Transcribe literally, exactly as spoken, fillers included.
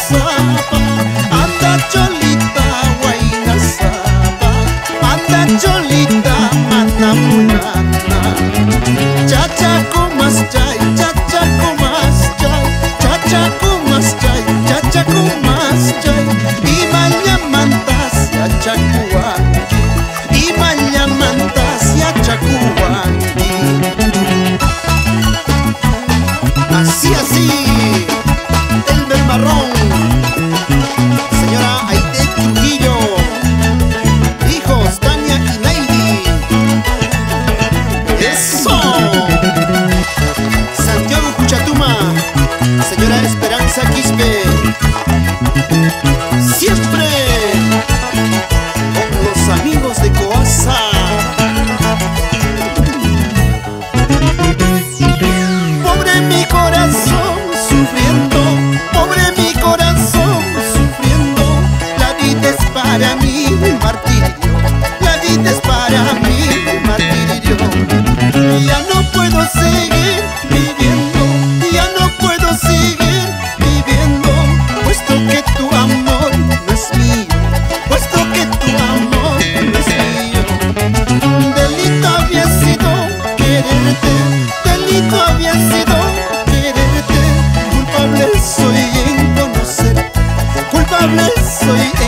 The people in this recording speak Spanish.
saba, anda cholita huayna saba, anda cholita mana munana. Chacha kumas chay, chacha kumas chay, chacha kumas chay, chacha kumas chay. Imanya mantas ya chakuanki, imanya mantas ya chakuanki. Así, así, Elmer Marrón, señora Aide Trujillo, hijos Tania y Neidy. ¡Eso! Santiago Cuchatuma, señora Esperanza Quispe. Siempre con los amigos de Coasa. Pobre mi corazón sufriendo, pobre mi corazón sufriendo. La vida es para mí martirio, la vida es para mí martirio. Ya no puedo seguir viviendo, ya no puedo seguir viviendo, puesto que tu amor no es mío, puesto que tu amor no es mío. Delito había sido quererte, delito había sido quererte. Culpable soy en conocerte, culpable soy en